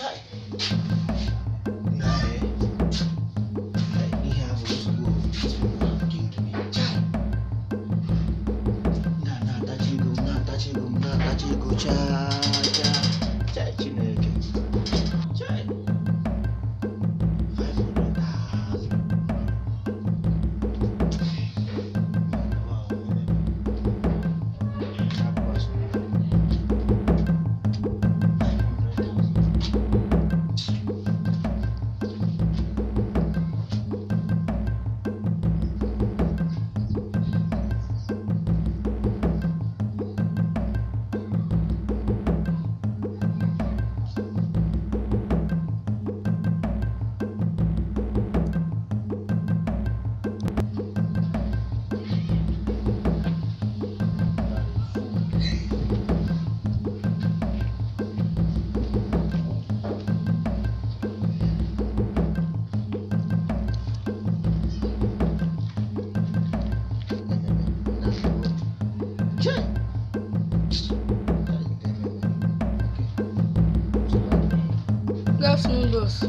Good afternoon, boss.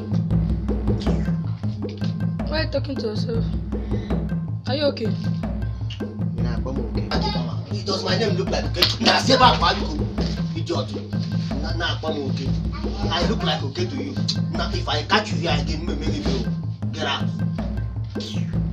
Why are you talking to yourself? Are you okay? I'm okay. Does my name look like okay? Nah, say back, idiot. Nah, I'm okay. I look like okay to you. Now, if I catch you here again, maybe you get out.